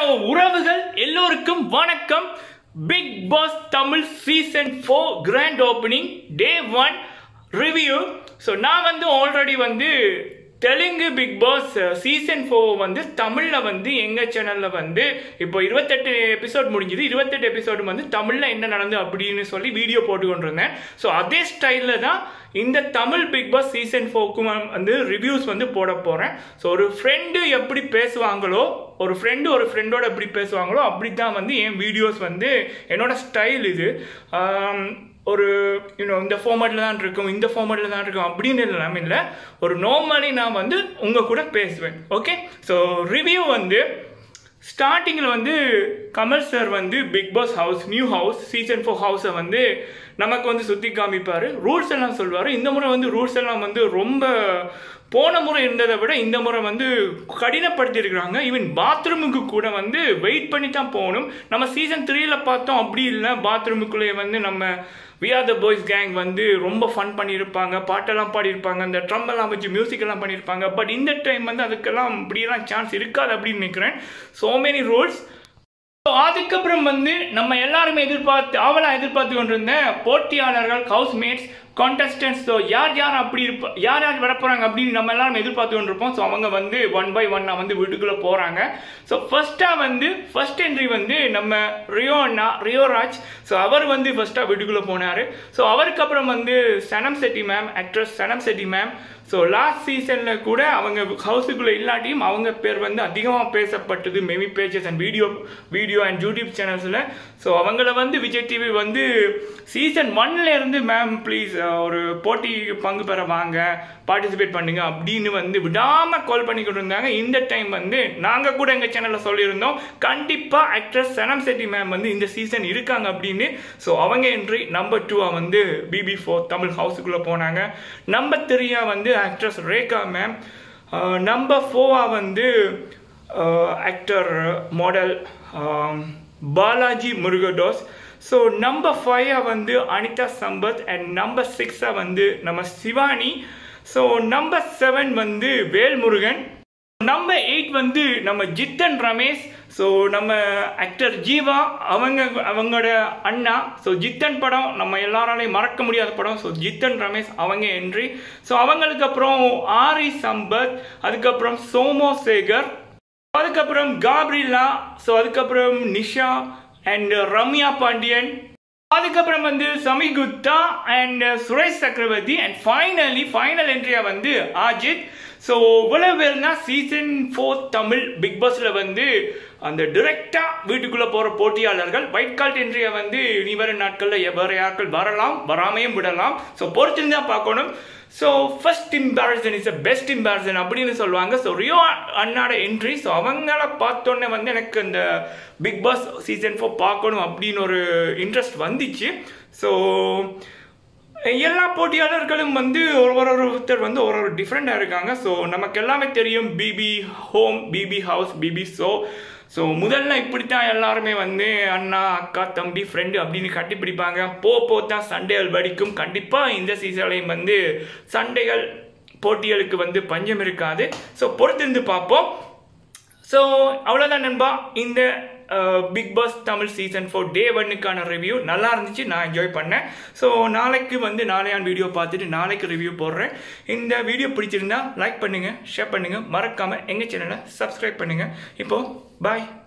உறவுகள் எல்லோருக்கும் வணக்கம். Big boss Tamil season 4 grand opening day 1 review. So நான் already Telugu big boss season 4 தமிழில் எங்கள் சேனலில் இப்போ 28 எபிசோட் முடிஞ்சுது. 28 எபிசோடு தமிழில் என்ன நடந்து அப்படின்னு சொல்லி வீடியோ போட்டு கொண்டிருந்தேன். ஸோ அதே ஸ்டைலில் தான் இந்த தமிழ் பிக் பாஸ் சீசன் 4க்கும் ரிவ்யூஸ் போட போகிறேன். ஸோ ஒரு ஃப்ரெண்டு எப்படி பேசுவாங்களோ, ஒரு ஃப்ரெண்டோட எப்படி பேசுவாங்களோ அப்படி தான் என் வீடியோஸ் என்னோட ஸ்டைல் இது. ஒரு இந்த ஃபார்மேட்டில் தான் இருக்கும், இந்த ஃபார்மேட்டில் தான் இருக்கும் அப்படின்னு எல்லாமே இல்லை. ஒரு நார்மலி நான் உங்கள் கூட பேசுவேன். ஓகே, ஸோ ரிவ்யூ ஸ்டார்டிங்கில் Kamal sir big boss house, new house, season 4 ஹவுஸை நமக்கு சுற்றி காமிப்பார், ரூல்ஸ் எல்லாம் சொல்வார். இந்த முறை ரூல்ஸ் எல்லாம் ரொம்ப போன முறை இருந்ததை விட இந்த முறை கடினப்படுத்தி இருக்கிறாங்க. ஈவன் பாத்ரூமுக்கு கூட வெயிட் பண்ணி தான் போகணும். நம்ம சீசன் 3ல பார்த்தோம், அப்படி இல்லை. பாத்ரூமுக்குள்ளேயே நம்ம we are the boys gang ரொம்ப ஃபன் பண்ணியிருப்பாங்க, பாட்டெல்லாம் பாடியிருப்பாங்க, அந்த ட்ரம் எல்லாம் வச்சு மியூசிக் எல்லாம் பண்ணியிருப்பாங்க. பட் இந்த டைம் அதுக்கெல்லாம் அப்படியெல்லாம் சான்ஸ் இருக்காது அப்படின்னு நினைக்கிறேன். So many rules. அதுக்கப்புறம் நம்ம எல்லாருமே எதிர்பார்த்து கொண்டிருந்த போட்டியாளர்கள், ஹவுஸ்மேட்ஸ், கான்டெஸ்டன்ஸ். ஸோ யார் அப்படி யார் வரப்போறாங்க அப்படின்னு நம்ம எல்லாரும் எதிர்பார்த்து கொண்டிருப்போம். ஸோ அவங்க 1 by 1 வீட்டுக்குள்ள போறாங்க. ஸோ ஃபர்ஸ்ட் என்ட்ரி நம்ம ரியோராஜ். ஸோ அவர் ஃபர்ஸ்டா வீட்டுக்குள்ள போனாரு. ஸோ அவருக்கு அப்புறம் Sanam Shetty ma'am, actress Sanam Shetty ma'am. So last சீசனில் கூட அவங்க ஹவுஸுக்குள்ளே இல்லாட்டியும் அவங்க பேர் அதிகமாக பேசப்பட்டது meme pages and video and YouTube சேனல்ஸில். ஸோ அவங்கள விஜய் டிவி சீசன் 1ல இருந்து மேம் ப்ளீஸ் ஒரு போட்டி பங்கு பெற வாங்க, பார்ட்டிசிபேட் பண்ணுங்க அப்படின்னு விடாமல் கால் பண்ணிக்கிட்டு இருந்தாங்க. இந்த டைம் நாங்கள் கூட எங்கள் சேனலில் சொல்லியிருந்தோம், கண்டிப்பாக ஆக்ட்ரஸ் சனம் செட்டி மேம் இந்த சீசன் இருக்காங்க அப்படின்னு. ஸோ அவங்க என்ட்ரி நம்பர் 2 BB4 தமிழ் ஹவுஸுக்குள்ளே போனாங்க. Number 3 actress Rekha ma'am. Number 4 actor model Balaji Murugadoss. So number 5 Anitha Sampath. And number 6 நம்ம Shivani. So number 7 Velmurugan. Number 8 நம்ம ஜித்தன் ரமேஷ். ஸோ நம்ம ஆக்டர் ஜீவா அவங்களோட அண்ணா. ஸோ ஜித்தன் படம் நம்ம எல்லாராலையும் மறக்க முடியாத படம். ஸோ ஜித்தன் ரமேஷ் அவங்க என்ட்ரி. ஸோ அவங்களுக்கு அப்புறம் ஆரி சம்பத், அதுக்கப்புறம் சோமோ சேகர், அதுக்கப்புறம் காப்ரிலா. ஸோ அதுக்கப்புறம் நிஷா அண்ட் ரம்யா பாண்டியன், அதுக்கப்புறம் Sami Gupta and Suresh Chakravarthy. And final என்ட்ரியா அஜித். ஸோ இவ்வளவு பேர் தான் சீசன் 4 தமிழ் பிக் பாஸ்ல அந்த டிரெக்டா வீட்டுக்குள்ள போற போட்டியாளர்கள். ஒயிட் கார்ட் என்ட்ரியா இனி வரும் நாட்கள்ல வேற யார்கள் வரலாம், வராமையும் விடலாம். ஸோ பொறுத்து தான் பார்க்கணும். So first impression is the best impression அப்படின்னு சொல்லுவாங்க. ஸோ ரியோ அண்ணாட என்ட்ரி. ஸோ அவங்கள பார்த்தோன்னே எனக்கு இந்த பிக் பாஸ் சீசன் 4 பார்க்கணும் அப்படின்னு ஒரு இன்ட்ரெஸ்ட் வந்துச்சு. ஸோ எல்லா போட்டியாளர்களும் ஒருத்தர் ஒரு டிஃப்ரெண்டாக இருக்காங்க. ஸோ நமக்கு எல்லாமே தெரியும், BB home, BB house, BB show. So முதல்ல இப்படித்தான் எல்லாருமே அண்ணா, அக்கா, தம்பி, ஃப்ரெண்டு அப்படின்னு கட்டிப்பிடிப்பாங்க. போத்தான் சண்டைகள் வடிக்கும். கண்டிப்பாக இந்த சீசன்லையும் சண்டைகள், போட்டிகளுக்கு பஞ்சம் இருக்காது. ஸோ பொறுத்திருந்து பார்ப்போம். ஸோ அவ்வளோதான் நண்பா, இந்த big boss Tamil season 4 day 1க்கான ரிவ்யூ நல்லா இருந்துச்சு. நான் என்ஜாய் பண்ணேன். ஸோ நாளைக்கு நாளையான் வீடியோ பார்த்துட்டு நாளைக்கு ரிவ்யூ போடுறேன். இந்த வீடியோ பிடிச்சிருந்தா லைக் பண்ணுங்கள், ஷேர் பண்ணுங்கள், மறக்காமல் எங்கள் சேனலை சப்ஸ்கிரைப் பண்ணுங்கள். இப்போது பாய்.